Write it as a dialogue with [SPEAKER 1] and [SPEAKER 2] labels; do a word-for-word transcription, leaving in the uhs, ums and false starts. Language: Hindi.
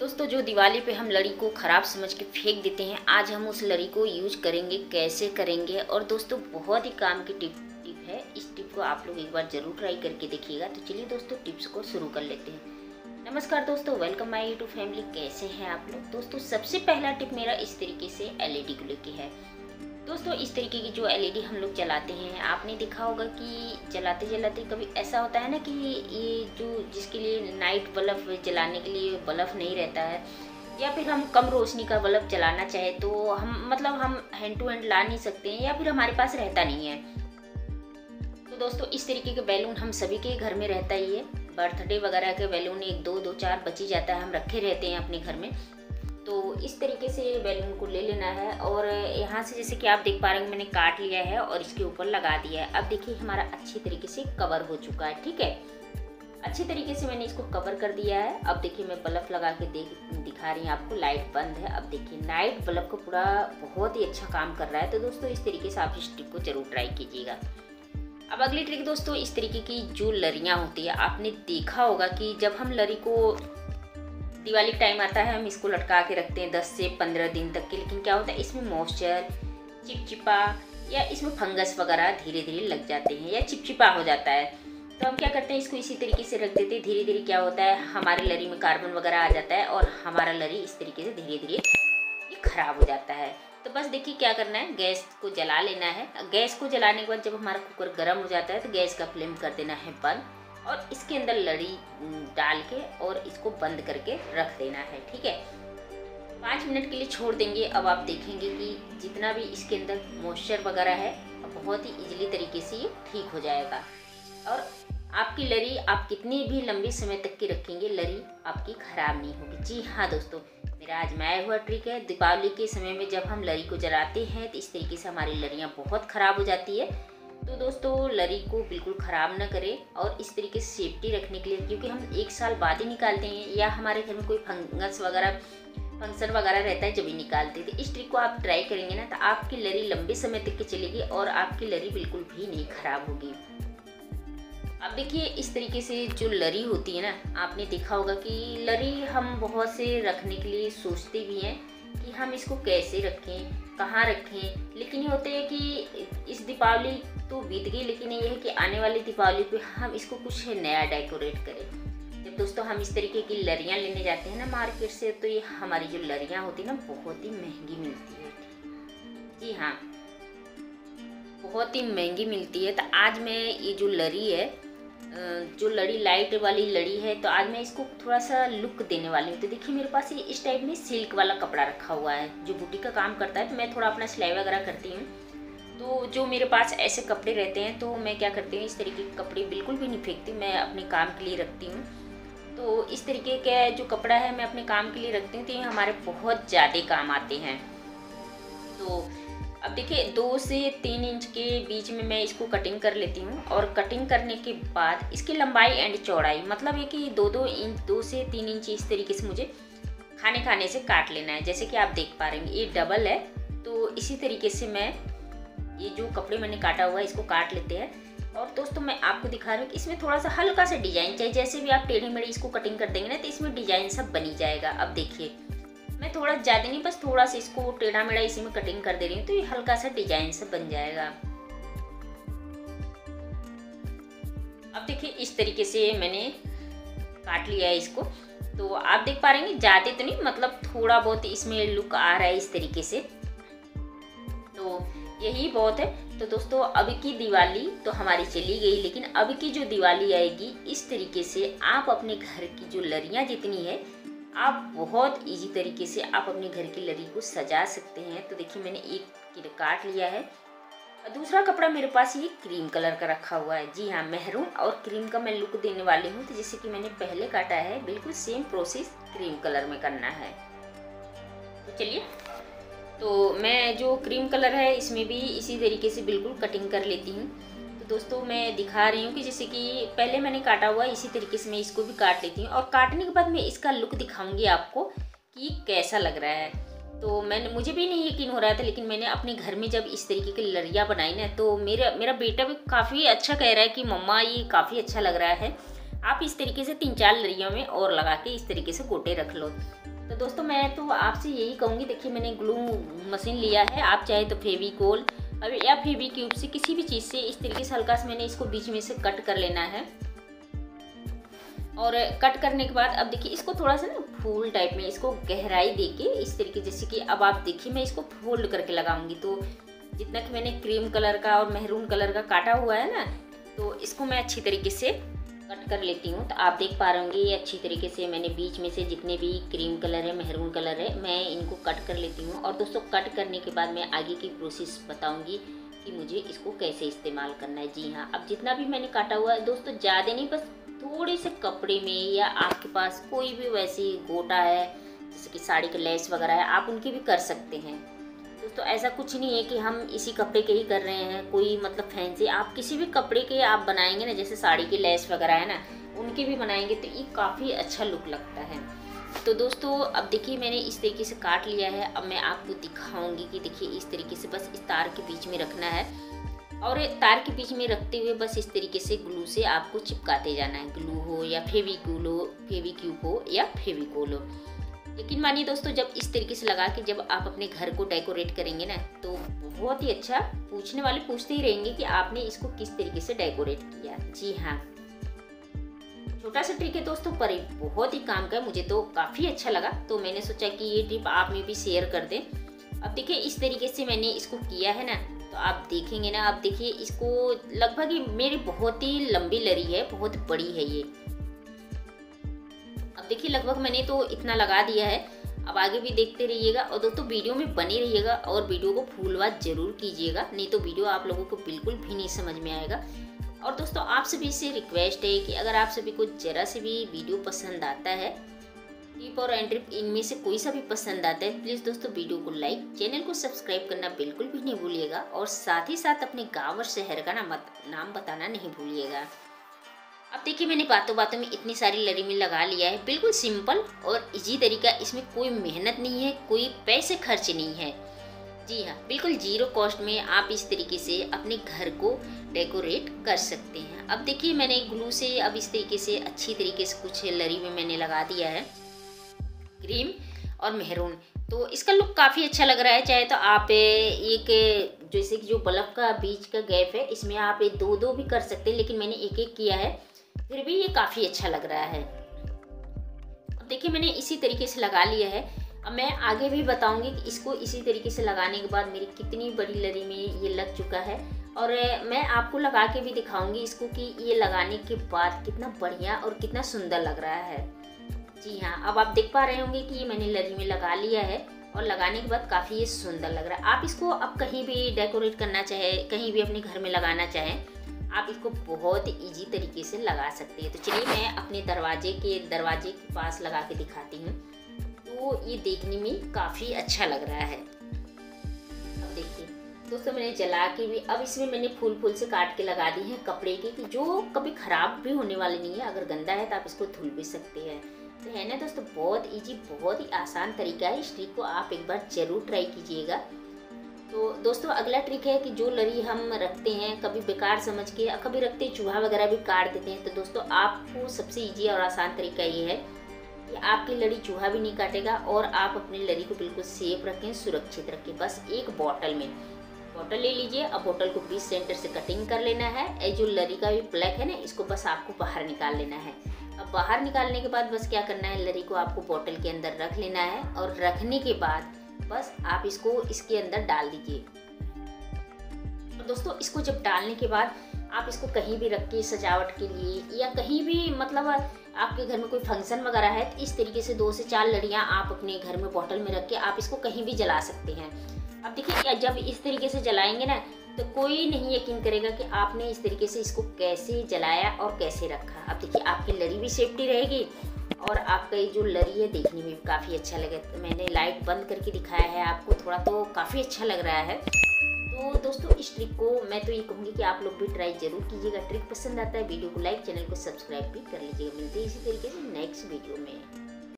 [SPEAKER 1] दोस्तों, जो दिवाली पे हम लड़ी को ख़राब समझ के फेंक देते हैं, आज हम उस लड़ी को यूज करेंगे, कैसे करेंगे। और दोस्तों, बहुत ही काम की टिप टिप है। इस टिप को आप लोग एक बार ज़रूर ट्राई करके देखिएगा। तो चलिए दोस्तों, टिप्स को शुरू कर लेते हैं। नमस्कार दोस्तों, वेलकम माय यूट्यूब फैमिली। कैसे हैं आप लोग। दोस्तों, सबसे पहला टिप मेरा इस तरीके से एलईडी को लेके है। दोस्तों, इस तरीके की जो एलईडी हम लोग चलाते हैं, आपने देखा होगा कि चलाते चलाते कभी ऐसा होता है ना कि ये जो जिसके लिए नाइट बल्ब जलाने के लिए बल्ब नहीं रहता है, या फिर हम कम रोशनी का बल्ब जलाना चाहे तो हम मतलब हम हैंड टू हैंड ला नहीं सकते हैं, या फिर हमारे पास रहता नहीं है। तो दोस्तों, इस तरीके के बैलून हम सभी के घर में रहता ही है। बर्थडे वगैरह के बैलून एक दो दो चार बची जाता है, हम रखे रहते हैं अपने घर में। तो इस तरीके से बैलून को ले लेना है और यहाँ से जैसे कि आप देख पा रहे हैं, मैंने काट लिया है और इसके ऊपर लगा दिया है। अब देखिए, हमारा अच्छी तरीके से कवर हो चुका है। ठीक है, अच्छी तरीके से मैंने इसको कवर कर दिया है। अब देखिए, मैं बल्ब लगा के देख दिखा रही हूँ आपको। लाइट बंद है। अब देखिए, नाइट बल्ब को पूरा बहुत ही अच्छा काम कर रहा है। तो दोस्तों, इस तरीके से आप इस ट्रिक को जरूर ट्राई कीजिएगा। अब अगली ट्रिक दोस्तों, इस तरीके की जो लड़ियाँ होती है, आपने देखा होगा कि जब हम लड़ी को दिवाली टाइम आता है, हम इसको लटका के रखते हैं दस से पंद्रह दिन तक के। लेकिन क्या होता है, इसमें मॉइस्चर, चिपचिपा या इसमें फंगस वगैरह धीरे धीरे लग जाते हैं या चिपचिपा हो जाता है। तो हम क्या करते हैं, इसको इसी तरीके से रख देते हैं। धीरे धीरे क्या होता है, हमारी लड़ी में कार्बन वगैरह आ जाता है और हमारा लड़ी इस तरीके से धीरे धीरे ये खराब हो जाता है। तो बस देखिए, क्या करना है, गैस को जला लेना है। गैस को जलाने के बाद जब हमारा कुकर गर्म हो जाता है तो गैस का फ्लेम कर देना है बंद, और इसके अंदर लड़ी डाल के और इसको बंद करके रख देना है। ठीक है, पाँच मिनट के लिए छोड़ देंगे। अब आप देखेंगे कि जितना भी इसके अंदर मॉइस्चर वगैरह है, बहुत ही इजीली तरीके से ये ठीक हो जाएगा। और आपकी लड़ी आप कितनी भी लंबे समय तक की रखेंगे, लड़ी आपकी खराब नहीं होगी। जी हाँ दोस्तों, मेरा आजमाया हुआ ट्रिक है। दीपावली के समय में जब हम लड़ी को जलाते हैं तो इस तरीके से हमारी लड़ियाँ बहुत ख़राब हो जाती है। तो दोस्तों, लड़ी को बिल्कुल ख़राब ना करें और इस तरीके से सेफ्टी रखने के लिए, क्योंकि हम एक साल बाद ही निकालते हैं या हमारे घर में कोई फंगस वगैरह फंक्शन वगैरह रहता है जब ही निकालते हैं। तो इस ट्रिक को आप ट्राई करेंगे ना, तो आपकी लड़ी लंबे समय तक की चलेगी और आपकी लड़ी बिल्कुल भी नहीं खराब होगी। अब देखिए, इस तरीके से जो लड़ी होती है ना, आपने देखा होगा कि लड़ी हम बहुत से रखने के लिए सोचते भी हैं कि हम इसको कैसे रखें, कहाँ रखें। लेकिन ये होता है कि इस दीपावली तो बीत गई, लेकिन ये है कि आने वाली दीपावली पे हम इसको कुछ नया डेकोरेट करें। जब दोस्तों हम इस तरीके की लड़ियाँ लेने जाते हैं ना मार्केट से, तो ये हमारी जो लड़ियाँ होती है ना, बहुत ही महंगी मिलती है। जी हाँ, बहुत ही महंगी मिलती है। तो आज मैं ये जो लड़ी है, जो लड़ी लाइट वाली लड़ी है, तो आज मैं इसको थोड़ा सा लुक देने वाली हूँ। तो देखिए, मेरे पास ये इस टाइप में सिल्क वाला कपड़ा रखा हुआ है जो बूटी का काम करता है। तो मैं थोड़ा अपना सिलाई वगैरह करती हूँ, तो जो मेरे पास ऐसे कपड़े रहते हैं तो मैं क्या करती हूँ, इस तरीके के कपड़े बिल्कुल भी नहीं फेंकती, मैं अपने काम के लिए रखती हूँ। तो इस तरीके का जो कपड़ा है मैं अपने काम के लिए रखती हूँ, तो ये हमारे बहुत ज़्यादा काम आते हैं। तो अब देखिए, दो से तीन इंच के बीच में मैं इसको कटिंग कर लेती हूँ। और कटिंग करने के बाद इसकी लंबाई एंड चौड़ाई मतलब है कि दो दो इंच दो से तीन इंच इस तरीके से मुझे खाने खाने से काट लेना है। जैसे कि आप देख पा रहे हैं, ये डबल है, तो इसी तरीके से मैं ये जो कपड़े मैंने काटा हुआ है इसको काट लेते हैं। और दोस्तों, मैं आपको दिखा रही हूँ कि इसमें थोड़ा सा हल्का सा डिजाइन चाहिए। जैसे भी आप टेढ़ी मेढ़ी इसको कटिंग कर देंगे ना, तो इसमें डिजाइन सब बनी जाएगा। अब देखिए, मैं थोड़ा ज़्यादा नहीं, बस थोड़ा सा इसको टेढ़ा मेढ़ा इसी में कटिंग कर दे रही हूँ, तो ये हल्का सा डिजाइन सब बन जाएगा। अब देखिए, इस तरीके से मैंने काट लिया है इसको। तो आप देख पा रहे हैं, ज़्यादा तो नहीं, मतलब थोड़ा बहुत इसमें लुक आ रहा है इस तरीके से। तो यही बहुत है। तो दोस्तों, अब की दिवाली तो हमारी चली गई, लेकिन अब की जो दिवाली आएगी, इस तरीके से आप अपने घर की जो लड़ियाँ जितनी है, आप बहुत इजी तरीके से आप अपने घर की लड़ी को सजा सकते हैं। तो देखिए, मैंने एक काट लिया है। दूसरा कपड़ा मेरे पास ये क्रीम कलर का रखा हुआ है। जी हाँ, मेहरून और क्रीम का मैं लुक देने वाली हूँ। तो जैसे कि मैंने पहले काटा है, बिल्कुल सेम प्रोसेस क्रीम कलर में करना है। तो चलिए, तो मैं जो क्रीम कलर है इसमें भी इसी तरीके से बिल्कुल कटिंग कर लेती हूँ। तो दोस्तों, मैं दिखा रही हूँ कि जैसे कि पहले मैंने काटा हुआ है, इसी तरीके से मैं इसको भी काट लेती हूँ। और काटने के बाद मैं इसका लुक दिखाऊंगी आपको कि कैसा लग रहा है। तो मैंने मुझे भी नहीं यकीन हो रहा था, लेकिन मैंने अपने घर में जब इस तरीके की लड़ियाँ बनाई ना, तो मेरा मेरा बेटा भी काफ़ी अच्छा कह रहा है कि मम्मा ये काफ़ी अच्छा लग रहा है। आप इस तरीके से तीन चार लड़ियों में और लगा के इस तरीके से गोटे रख लो। तो दोस्तों मैं तो आपसे यही कहूँगी, देखिए मैंने ग्लू मशीन लिया है, आप चाहे तो फेविकोल या फेविक्यूब से किसी भी चीज़ से इस तरीके से हल्का से मैंने इसको बीच में से कट कर लेना है। और कट करने के बाद अब देखिए इसको थोड़ा सा ना फूल टाइप में इसको गहराई देके इस तरीके, जैसे कि अब आप देखिए मैं इसको फोल्ड करके लगाऊंगी। तो जितना कि मैंने क्रीम कलर का और मेहरून कलर का काटा हुआ है ना, तो इसको मैं अच्छी तरीके से कट कर लेती हूँ। तो आप देख पा रहे होंगे ये अच्छी तरीके से मैंने बीच में से जितने भी क्रीम कलर है, मेहरून कलर है, मैं इनको कट कर लेती हूँ। और दोस्तों कट करने के बाद मैं आगे की प्रोसेस बताऊँगी कि मुझे इसको कैसे इस्तेमाल करना है। जी हाँ, अब जितना भी मैंने काटा हुआ है दोस्तों, ज़्यादा नहीं, बस थोड़े से कपड़े में या आपके पास कोई भी वैसी गोटा है जैसे कि साड़ी के लेस वगैरह है, आप उनकी भी कर सकते हैं दोस्तों। ऐसा कुछ नहीं है कि हम इसी कपड़े के ही कर रहे हैं, कोई मतलब फैंसी, आप किसी भी कपड़े के आप बनाएंगे ना, जैसे साड़ी की लेस वगैरह है ना, उनके भी बनाएंगे तो ये काफ़ी अच्छा लुक लगता है। तो दोस्तों अब देखिए मैंने इस तरीके से काट लिया है। अब मैं आपको दिखाऊंगी कि देखिए इस तरीके से बस इस तार के बीच में रखना है और तार के बीच में रखते हुए बस इस तरीके से ग्लू से आपको चिपकाते जाना है। ग्लू हो या फेविक्यूल हो, फेविक्यूब हो या फेविकोल हो। लेकिन मानिए दोस्तों, जब इस तरीके से लगा के जब आप अपने घर को डेकोरेट करेंगे ना, तो बहुत ही अच्छा, पूछने वाले पूछते ही रहेंगे कि आपने इसको किस तरीके से डेकोरेट किया। जी हाँ, छोटा सा ट्रिक है दोस्तों, पर बहुत ही काम का है, मुझे तो काफ़ी अच्छा लगा। तो मैंने सोचा कि ये टिप आप में भी शेयर कर दें। अब देखिए इस तरीके से मैंने इसको किया है ना, तो आप देखेंगे ना, आप देखिए इसको लगभग ये मेरी बहुत ही लंबी लरी है, बहुत बड़ी है ये। अब देखिए लगभग मैंने तो इतना लगा दिया है। अब आगे भी देखते रहिएगा और दोस्तों वीडियो में बने रहिएगा और वीडियो को फुलवार जरूर कीजिएगा, नहीं तो वीडियो आप लोगों को बिल्कुल भी नहीं समझ में आएगा। और दोस्तों आप सभी से रिक्वेस्ट है कि अगर आप सभी को जरा से भी वीडियो पसंद आता है, टिप और एंड ट्रिप इनमें से कोई सा भी पसंद आता है, प्लीज़ दोस्तों वीडियो को लाइक, चैनल को सब्सक्राइब करना बिल्कुल भी नहीं भूलिएगा और साथ ही साथ अपने गाँव और शहर का नाम नाम बताना नहीं भूलिएगा। अब देखिए मैंने बातों बातों में इतनी सारी लरी में लगा लिया है। बिल्कुल सिंपल और इजी तरीका, इसमें कोई मेहनत नहीं है, कोई पैसे खर्च नहीं है। जी हाँ, बिल्कुल जीरो कॉस्ट में आप इस तरीके से अपने घर को डेकोरेट कर सकते हैं। अब देखिए मैंने ग्लू से अब इस तरीके से अच्छी तरीके से कुछ लरी में मैंने लगा दिया है क्रीम और मेहरून, तो इसका लुक काफ़ी अच्छा लग रहा है। चाहे तो आप एक जैसे कि जो बल्ब का बीच का गैप है, इसमें आप दो दो भी कर सकते हैं, लेकिन मैंने एक एक किया है, फिर भी ये काफ़ी अच्छा लग रहा है। अब देखिए मैंने इसी तरीके से लगा लिया है। अब मैं आगे भी बताऊंगी कि इसको इसी तरीके से लगाने के बाद मेरी कितनी बड़ी लरी में ये लग चुका है, और मैं आपको लगा के भी दिखाऊंगी इसको कि ये लगाने के बाद कितना बढ़िया और कितना सुंदर लग रहा है। जी हाँ, अब आप देख पा रहे होंगे कि ये मैंने लरी में लगा लिया है और लगाने के बाद काफ़ी ये सुंदर लग रहा है। आप इसको अब कहीं भी डेकोरेट करना चाहे, कहीं भी अपने घर में लगाना चाहें, आप इसको बहुत इजी तरीके से लगा सकते हैं। तो चलिए मैं अपने दरवाजे के दरवाजे के पास लगा के दिखाती हूँ। तो ये देखने में काफ़ी अच्छा लग रहा है। अब देखिए दोस्तों मैंने जला के भी, अब इसमें मैंने फूल फूल से काट के लगा दी हैं कपड़े के, कि जो कभी ख़राब भी होने वाले नहीं है। अगर गंदा है तो आप इसको धुल भी सकते हैं। तो है ना दोस्तों, बहुत इजी, बहुत ही आसान तरीका है। इस ट्रिक को आप एक बार ज़रूर ट्राई कीजिएगा। तो दोस्तों अगला ट्रिक है कि जो लरी हम रखते हैं कभी बेकार समझ के, कभी रखते चूहा वगैरह भी काट देते हैं, तो दोस्तों आपको सबसे ईजी और आसान तरीका ये है कि आपकी लड़ी चूहा भी नहीं काटेगा और आप अपनी लड़ी को बिल्कुल सेफ रखें, सुरक्षित रखें। बस एक बॉटल में बॉटल ले लीजिए। अब बॉटल को बीस सेंटर से कटिंग कर लेना है। ये जो लरी का भी प्लग है ना, इसको बस आपको बाहर निकाल लेना है। अब बाहर निकालने के बाद बस क्या करना है, लरी को आपको बॉटल के अंदर रख लेना है और रखने के बाद बस आप इसको इसके अंदर डाल दीजिए। और दोस्तों इसको जब डालने के बाद आप इसको कहीं भी रख के सजावट के लिए या कहीं भी, मतलब आपके घर में कोई फंक्शन वगैरह है, तो इस तरीके से दो से चार लड़ियाँ आप अपने घर में बॉटल में रख के आप इसको कहीं भी जला सकते हैं। अब देखिए जब इस तरीके से जलाएंगे ना, तो कोई नहीं यकीन करेगा कि आपने इस तरीके से इसको कैसे जलाया और कैसे रखा। अब देखिए आपकी लड़ी भी सेफ्टी रहेगी और आपका ये जो लड़ी है देखने में भी काफ़ी अच्छा लगे। तो मैंने लाइट बंद करके दिखाया है आपको, थोड़ा तो काफ़ी अच्छा लग रहा है। तो दोस्तों इस ट्रिक को मैं तो ये कहूँगी कि आप लोग भी ट्राई जरूर कीजिएगा। ट्रिक पसंद आता है वीडियो को लाइक, चैनल को सब्सक्राइब भी कर लीजिएगा। मिलते हैं इसी तरीके से नेक्स्ट वीडियो में।